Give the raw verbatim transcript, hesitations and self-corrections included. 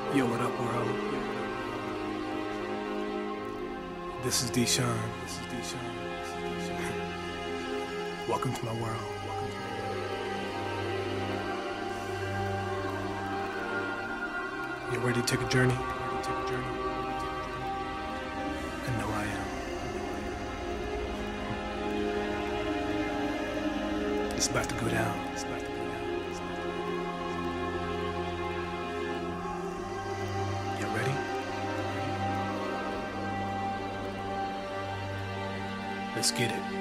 Yo, what up, world? This is Deshaun. This is Deshaun. Welcome to my world. Welcome to my world. You ready to take a journey? Ready to take a journey? I know I am. It's about to go down. It's about to go down. You ready? Let's get it.